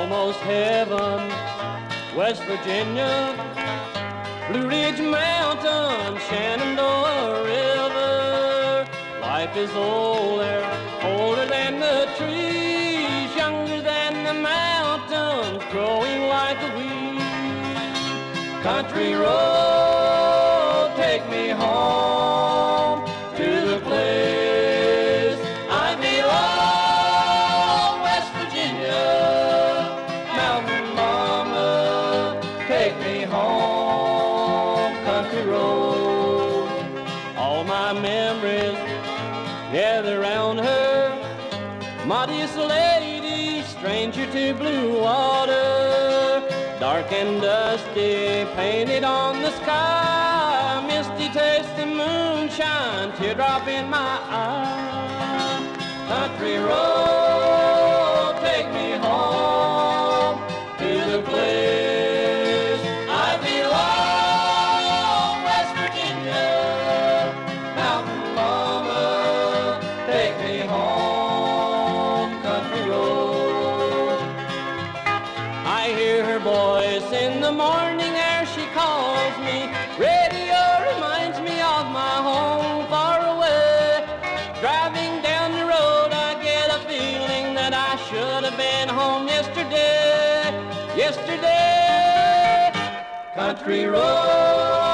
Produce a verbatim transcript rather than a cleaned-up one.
almost heaven. West Virginia, Blue Ridge Mountain, Shenandoah River. Life is old there, older than the trees, younger than the mountains, growing like a weed. Country road, take me home to the place I belong. West Virginia, mountain mama, take me home, country road. All my memories gather round her, modest lady, stranger to blue water, dark and dusty, painted on the sky, misty taste of moonshine, teardrop in my eye. Country road, take me home to the place I belong. West Virginia, mountain mama, take me home, country road. I hear her voice in the morning ere she calls me. Radio reminds me of my home far away. Driving down the road I get a feeling that I should have been home yesterday. Yesterday, country road.